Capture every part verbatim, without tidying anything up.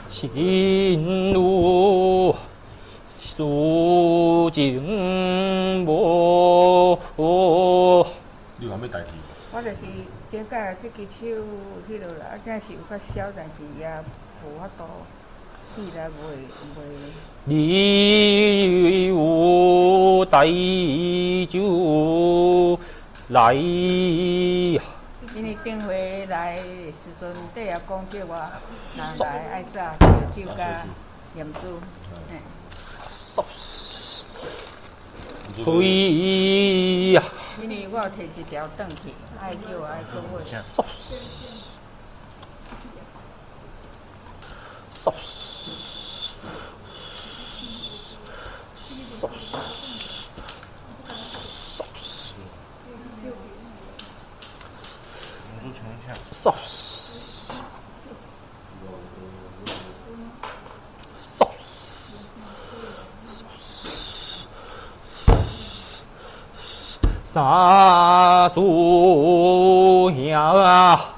心如素净无。 你有啥物代志？ 我就是点解这支手迄落啦，啊，真是有较少，但是也无法度记来袂袂。 你有代就来。 今年顶回来的时阵，底下讲叫我人来爱早烧酒甲盐煮，嘿。 推呀！ 今年我有摕一条转去，爱叫我爱做伙。 三叔兄啊，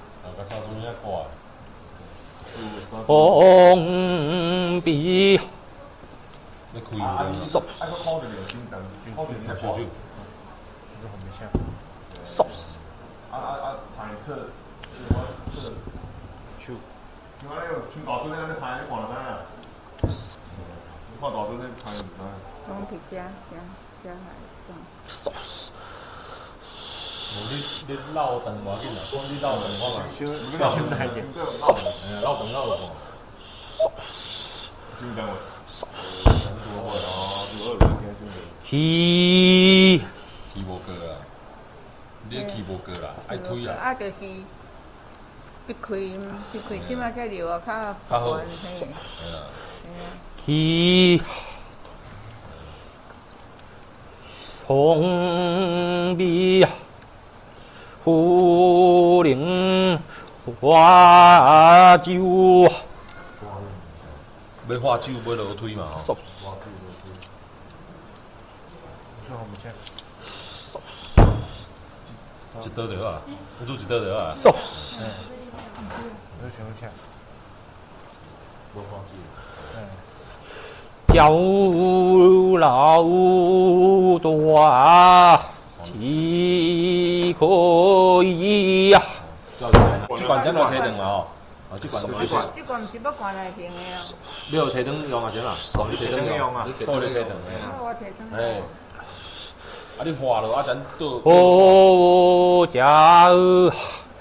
红笔， 你开啊！ 十， 啊，个烤着了，先等，烤着小小酒。你这后面下。 十。 啊啊啊！排斥，我这个手。你看那个春大尊那个排，你看了没啊？你看大尊那排唔知。 总皮加加加来送。 无你你绕长偌紧啊？讲你绕长我嘛， 小心太紧。 哎呀，绕长绕长。 听讲话。 起， 起无过啊！你起无过啦，爱推啊！ 啊，就是闭开闭开，即马才流啊，较较好。 嘿。 系啊。 起，红笔，虎灵花酒。 要花酒，要落推嘛吼。一刀就好啊，我做一刀就好啊。 走。 嗯。我想一下。无花酒。嗯。 叫老大岂可以呀？ 这罐真来提灯嘛吼。哦，这罐这罐这罐毋是要灌来行的哦。 你有提灯用啊？先啦，你提灯用啊？玻璃提灯的。 我提灯。 哎。啊，你画落啊，咱倒。 哦，家儿，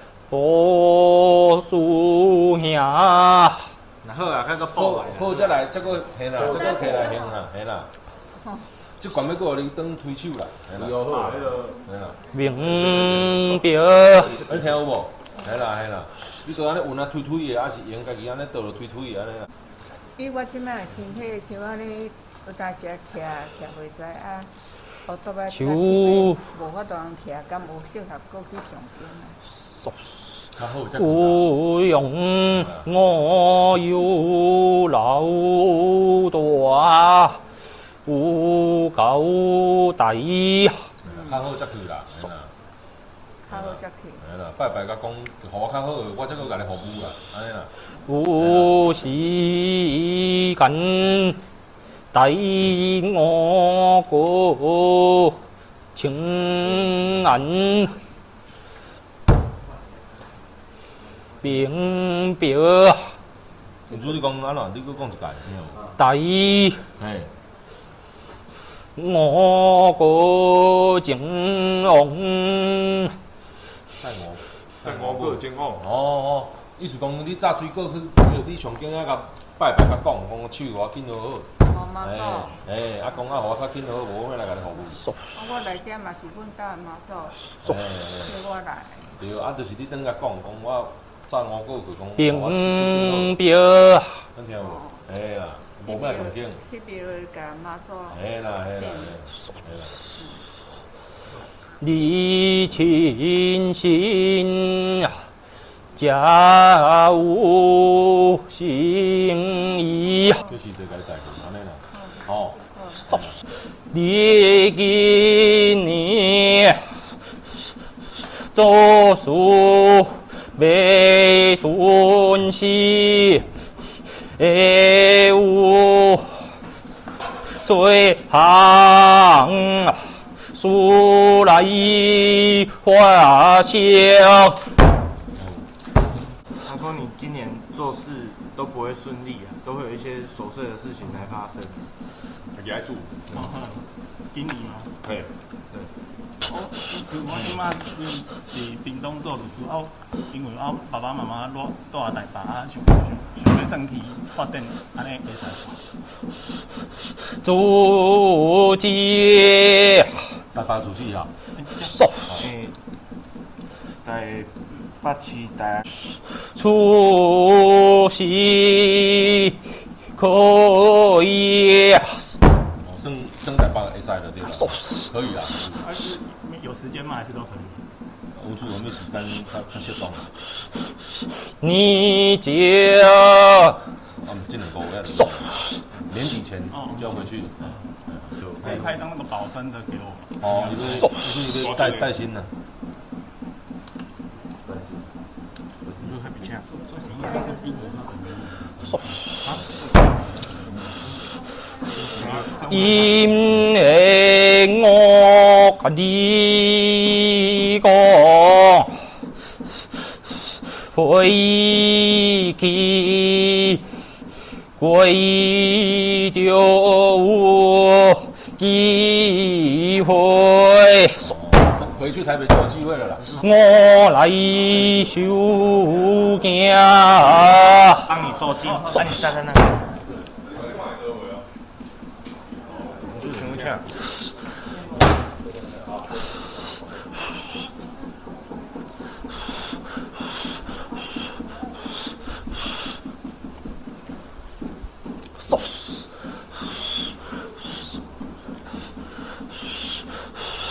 哦，叔兄。 那好啊，看个爆来。好，再来，再个嘿啦，再个起来行啦，嘿啦。这罐要搁你当推手啦，嘿啦。有好，嘿啦。 明标。 你听有无？嘿啦，嘿啦。你搁安尼运啊推推的，还是用家己安尼倒落推推的安尼啦。 以我即摆身体像安尼，有当时啊徛徛袂知啊。手无法度通徛，敢有适合过去上边啊？ 不用我有老大有交代。 较好才去啦，吓啦。 较好才去。 吓啦，拜拜甲讲，互我较好，我才搁甲你服务啦，安尼啦。 有时间。待我过情安明表。 唔主你讲安怎？你搁讲一届，听无？ 待嘿， 我过情昂。 待我，待我过情昂。哦哦，意思讲你炸水果去，你上紧啊甲拜拜甲讲，讲手偌紧就好。 妈祖， 哎，啊，讲啊，互我较紧好，无我来甲你服务。 我来遮嘛是阮家妈祖， 哎， 叫我来。 对，啊，就是你等甲讲，讲我早五个去讲， 明表。 恁听无？哎啦，无咩上紧。 迄边甲妈祖。 哎啦，哎啦，哎啦。 你亲心家有心意。 就是这个在安尼啦。哦。 你今年做事未顺心， 有随行书来花香。 他说你今年做事都不会顺利啊，都会有一些琐碎的事情来发生。 也爱住， 经理吗？ 嘿， 我我即马是伫屏东做的时候，因为我爸爸妈妈住住啊台北啊，想想想要转去发展，安尼会使。 主机大把主机啊， 送诶，在北市台出席可以。 哦，升升台北会使的对啦，可以啦。 还是有时间吗？还是都可以？ 有处有咩时间较较适当？ 你就啊，这两个月送年底前就要回去，就可以派当那个保生的给我。 哦，你是你是带带薪的。 就还比较。 因为我甲你讲，回去归就有机会。 回去台北就有机会了啦。 我来收惊， 帮你收金，帮你站在那。我就请问下。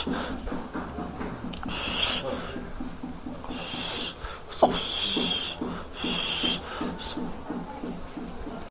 送送。